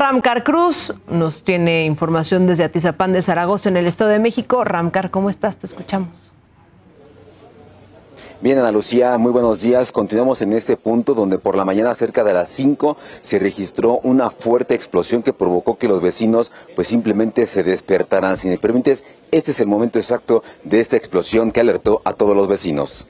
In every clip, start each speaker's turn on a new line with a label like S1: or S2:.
S1: Ramcar Cruz nos tiene información desde Atizapán de Zaragoza, en el Estado de México. Ramcar, ¿cómo estás? Te escuchamos.
S2: Bien, Ana Lucía, muy buenos días. Continuamos en este punto donde por la mañana, cerca de las 5, se registró una fuerte explosión que provocó que los vecinos pues simplemente se despertaran. Si me permites, este es el momento exacto de esta explosión que alertó a todos los vecinos.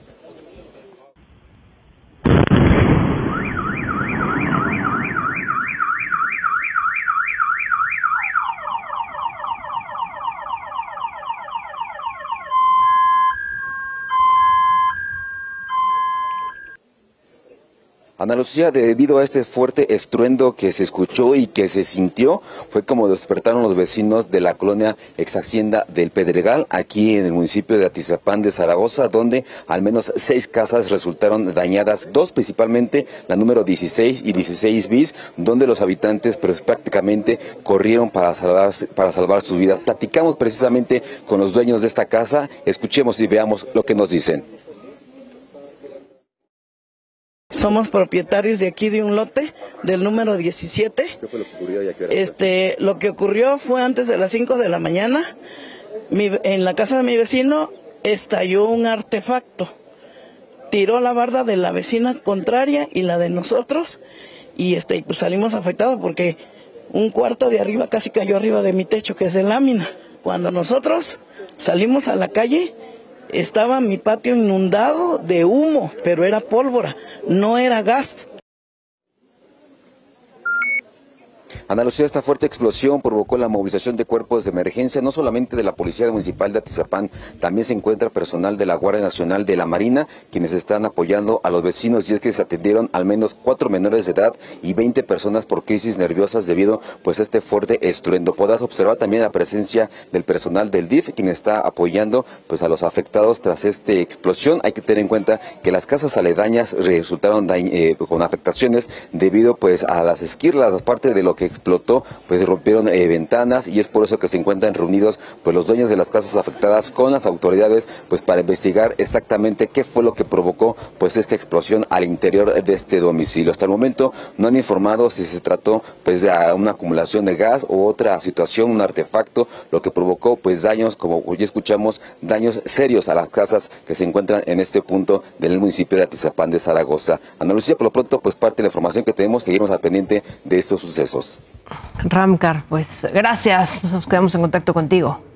S2: Ana Lucía, debido a este fuerte estruendo que se escuchó y que se sintió, fue como despertaron los vecinos de la colonia ex hacienda del Pedregal, aquí en el municipio de Atizapán de Zaragoza, donde al menos 6 casas resultaron dañadas, 2 principalmente, la número 16 y 16 bis, donde los habitantes pues, prácticamente corrieron para salvar sus vidas. Platicamos precisamente con los dueños de esta casa, escuchemos y veamos lo que nos dicen.
S3: Somos propietarios de aquí de un lote del número 17.
S2: ¿Qué fue lo que ocurrió y a qué hora?
S3: Lo que ocurrió fue antes de las 5 de la mañana. En la casa de mi vecino estalló un artefacto. Tiró la barda de la vecina contraria y la de nosotros. Y pues salimos afectados porque un cuarto de arriba casi cayó arriba de mi techo, que es de lámina. Cuando nosotros salimos a la calle, estaba mi patio inundado de humo, pero era pólvora, no era gas.
S2: Ana Lucía, esta fuerte explosión provocó la movilización de cuerpos de emergencia, no solamente de la Policía Municipal de Atizapán, también se encuentra personal de la Guardia Nacional de la Marina, quienes están apoyando a los vecinos, y es que se atendieron al menos 4 menores de edad y 20 personas por crisis nerviosas debido pues a este fuerte estruendo. Podrás observar también la presencia del personal del DIF, quien está apoyando pues a los afectados tras esta explosión. Hay que tener en cuenta que las casas aledañas resultaron con afectaciones debido pues a las esquirlas, aparte de lo que explotó, pues rompieron ventanas, y es por eso que se encuentran reunidos pues los dueños de las casas afectadas con las autoridades pues para investigar exactamente qué fue lo que provocó pues esta explosión al interior de este domicilio. Hasta el momento no han informado si se trató pues de una acumulación de gas o otra situación, un artefacto, lo que provocó pues daños, como ya escuchamos, daños serios a las casas que se encuentran en este punto del municipio de Atizapán de Zaragoza. Ana Lucía, por lo pronto pues parte de la información que tenemos, seguimos al pendiente de estos sucesos.
S1: Ramcar, pues gracias, nos quedamos en contacto contigo.